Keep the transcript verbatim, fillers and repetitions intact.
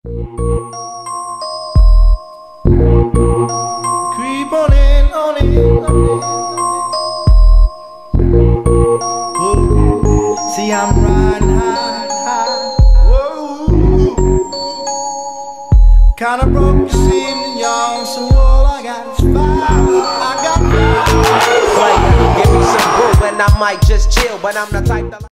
Creep on in, on in, on in. Whoa. See, I'm riding high, high. Whoa. Kinda broke this evening, y'all, so all I got is fire. I got fire. Play, give me some brew and I might just chill, but I'm the type that